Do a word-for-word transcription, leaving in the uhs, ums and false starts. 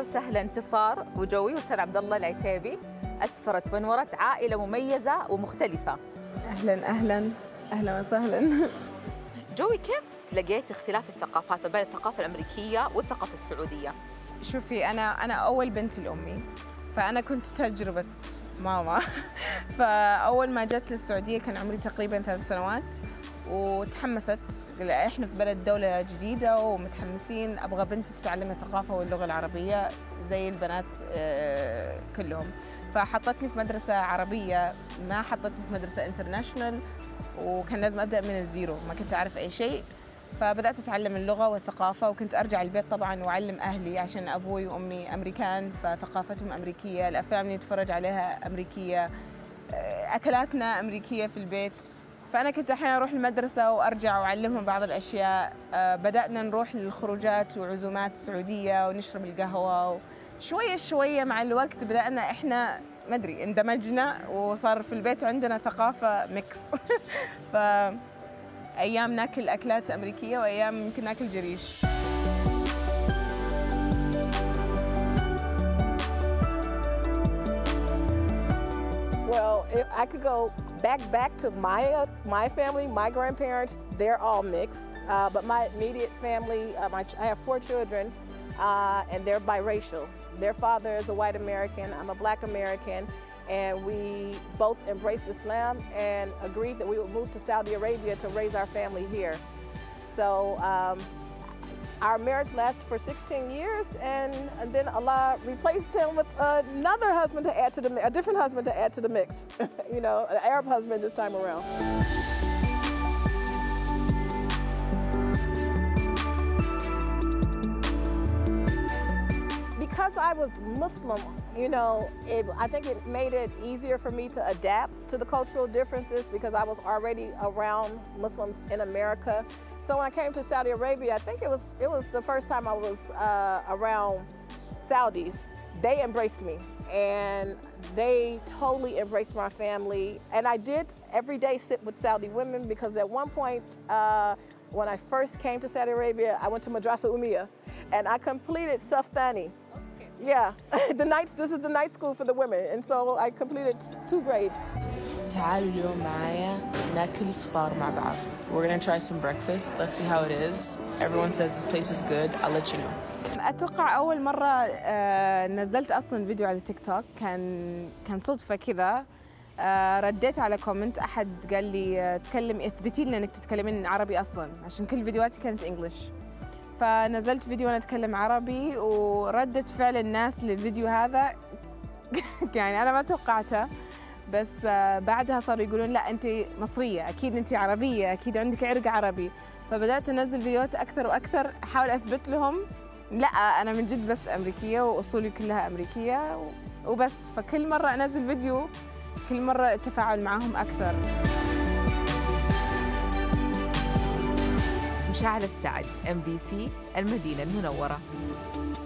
وسهلا انتصار وجوي واستاذ عبد الله العتيبي. اسفرت ونورت عائله مميزه ومختلفه. اهلا اهلا اهلا وسهلا. جوي، كيف لقيت اختلاف الثقافات ما بين الثقافه الامريكيه والثقافه السعوديه؟ شوفي، انا انا اول بنت لامي، فانا كنت تجربه ماما. فاول ما جت للسعوديه كان عمري تقريبا ثلاث سنوات، وتحمست. احنا في بلد دولة جديدة ومتحمسين، ابغى بنتي تتعلم الثقافة واللغة العربية زي البنات كلهم. فحطتني في مدرسة عربية، ما حطتني في مدرسة انترناشونال، وكان لازم ابدا من الزيرو، ما كنت اعرف اي شيء. فبدات اتعلم اللغة والثقافة، وكنت ارجع البيت طبعا واعلم اهلي عشان ابوي وامي امريكان، فثقافتهم امريكية، الافلام اللي نتفرج عليها امريكية، اكلاتنا امريكية في البيت. فأنا كنت أحيانا أروح المدرسة وأرجع وأعلمهم بعض الأشياء. بدأنا نروح للخروجات وعزومات سعودية ونشرب القهوة، شوية شوية مع الوقت بدأنا إحنا ما أدري اندمجنا، وصار في البيت عندنا ثقافة ميكس. فأيام ناكل أكلات أمريكية وأيام يمكن ناكل جريش. Well, if I could go back back to my uh, my family, my grandparents, they're all mixed. Uh, but my immediate family, uh, my, I have four children, uh, and they're biracial. Their father is a white American, I'm a black American, and we both embraced Islam and agreed that we would move to Saudi Arabia to raise our family here. So um, our marriage lasted for sixteen years, and, and then Allah replaced him with another husband to add to the, a different husband to add to the mix. You know, an Arab husband this time around. Because I was Muslim, you know, it, I think it made it easier for me to adapt to the cultural differences because I was already around Muslims in America. So when I came to Saudi Arabia, I think it was it was the first time I was uh, around Saudis. They embraced me, and they totally embraced my family. And I did every day sit with Saudi women because at one point, uh, when I first came to Saudi Arabia, I went to Madrasa Umiyya, and I completed Saftani. Yeah, the nights. This is the night school for the women, and so I completed two grades. تعالوا اليوم معايا ناكل فطار مع بعض. We're gonna try some breakfast. Let's see how it is. Everyone says this place is good. I'll let you know. أتوقع أول مرة نزلت أصلاً فيديو على تيك توك، كان كان صدفة كذا. رديت على كومنت، أحد قال لي تكلم اثبتي لنا إنك تتكلمين عربي أصلاً، عشان كل فيديوهاتي كانت إنجليش. فنزلت فيديو وأنا أتكلم عربي، وردة فعل الناس للفيديو هذا يعني أنا ما توقعته. بس بعدها صاروا يقولون لا أنت مصرية، أكيد أنت عربية، أكيد عندك عرق عربي. فبدأت أنزل فيديوهات أكثر وأكثر، أحاول أثبت لهم لا أنا من جد بس أمريكية وأصولي كلها أمريكية وبس. فكل مرة أنزل فيديو كل مرة التفاعل معهم أكثر. مشاعل السعد، إم بي سي، المدينة المنورة.